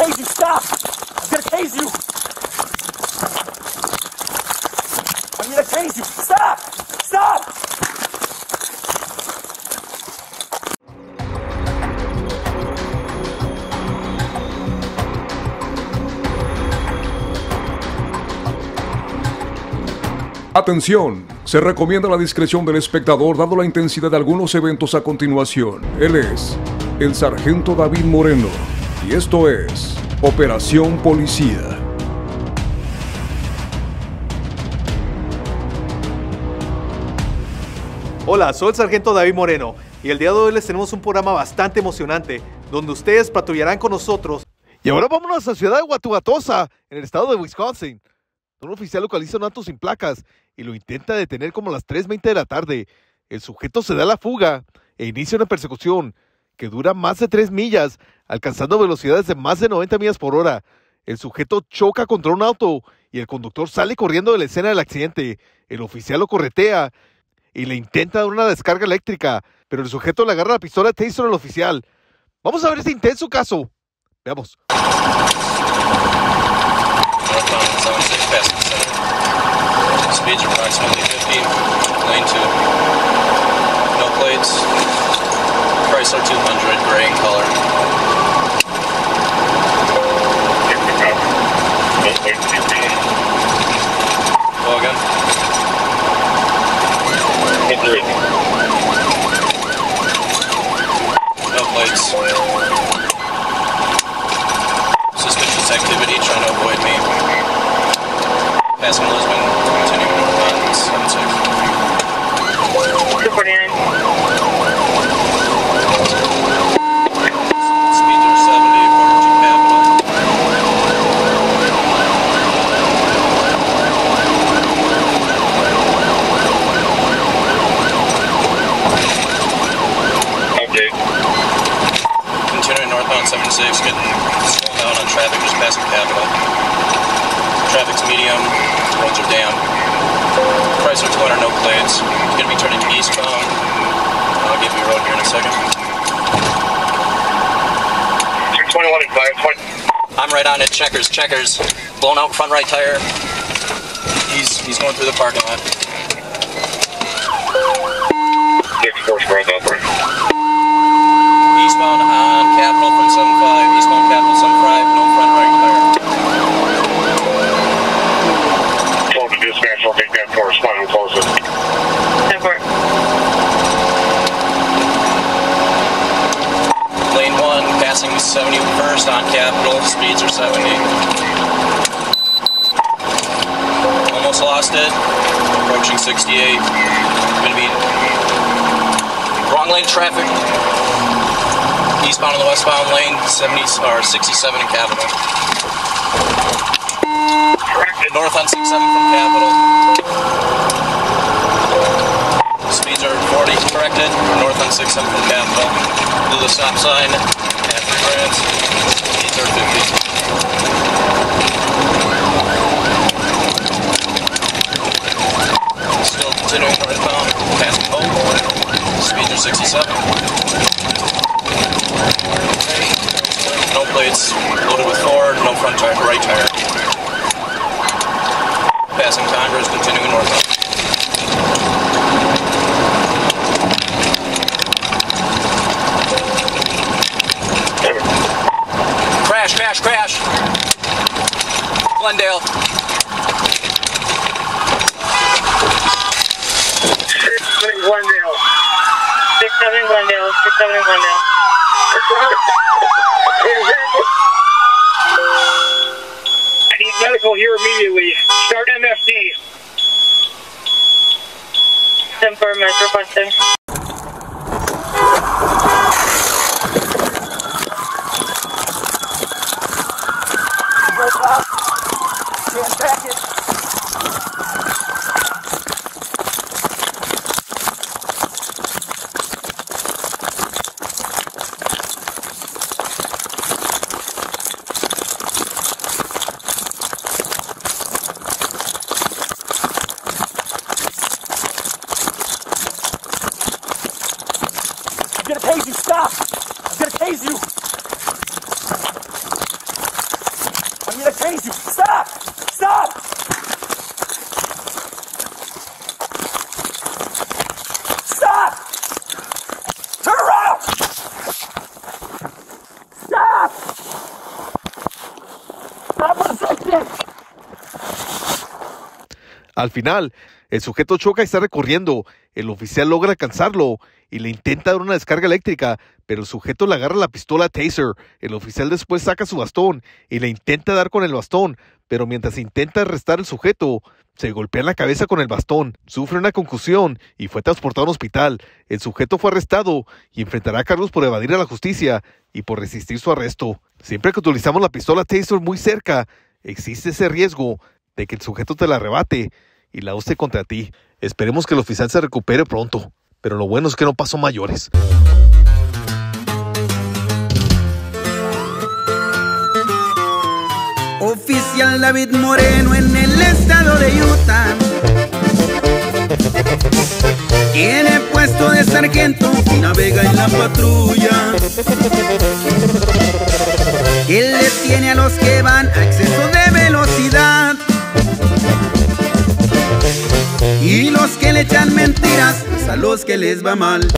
tase you. Stop. I'm gonna tase you. I'm gonna tase you. Stop. Stop. Atención, se recomienda la discreción del espectador dado la intensidad de algunos eventos a continuación. Él es el Sargento David Moreno y esto es Operación Policía. Hola, soy el Sargento David Moreno y el día de hoy les tenemos un programa bastante emocionante donde ustedes patrullarán con nosotros. Y ahora vámonos a la ciudad de Wauwatosa, en el estado de Wisconsin. Un oficial localiza un auto sin placas y lo intenta detener como a las 3:20 de la tarde. El sujeto se da a la fuga e inicia una persecución que dura más de 3 millas, alcanzando velocidades de más de 90 millas por hora. El sujeto choca contra un auto y el conductor sale corriendo de la escena del accidente. El oficial lo corretea y le intenta dar una descarga eléctrica, pero el sujeto le agarra la pistola de taser al oficial. Vamos a ver este intenso caso. Veamos. Speeds approximately 50, lane 2. No plates. Chrysler 200, gray in color. Go again. No plates. Suspicious activity, trying to avoid me. Passing Lisbon, continuing north on 76. 249. Speeds are 70, approaching Capital. Okay. Continuing northbound 76, getting slowed down on traffic, just passing Capital. Traffic's medium, roads are damp. Chrysler 200, no plates. It's going to be turning eastbound. I'll give you a road here in a second. 21 and 520. I'm right on it. Checkers. Blown out front right tire. He's going through the parking lot. 6-4 spread out there. Eastbound on Capital from 75. Eastbound Capital 75. No front right tire. Told the dispatch will take that for responding closest. 10-4. Lane 1, passing 71st on Capital. Speeds are 70. Almost lost it. Approaching 68. Gonna be wrong lane traffic. Eastbound on the westbound lane, 70 or 67 in Capital. North on 67 from Capital. Speeds are 40, corrected. North on 67 from Capital. Do the stop sign at 3 grams. Speeds are 50. Still continuing northbound, passing Hope. Speeds are 67. No plates, loaded with Ford, no front tire, right tire. Passing Congress, continuing northbound. Crash. Glendale. 6-7 Glendale. 6-7 Glendale. 6-7 Glendale. I need medical here immediately. Start MFD. 10-4 Metro requesting. Stand back it. crazy! Stop! Stop! Stop! Turn around! Stop! Stop for a second! Al final, el sujeto choca y está recorriendo. El oficial logra alcanzarlo y le intenta dar una descarga eléctrica, pero el sujeto le agarra la pistola taser. El oficial después saca su bastón y le intenta dar con el bastón, pero mientras intenta arrestar al sujeto, se golpea en la cabeza con el bastón, sufre una concusión y fue transportado a un hospital. El sujeto fue arrestado y enfrentará cargos por evadir a la justicia y por resistir su arresto. Siempre que utilizamos la pistola taser muy cerca, existe ese riesgo de que el sujeto te la arrebate y la use contra ti. Esperemos que el oficial se recupere pronto, pero lo bueno es que no pasó mayores. Oficial David Moreno en el estado de Utah. Tiene puesto de sargento y navega en la patrulla. Él le tiene a los que van a exceso de velocidad. Y los que le echan mentiras es a los que les va mal.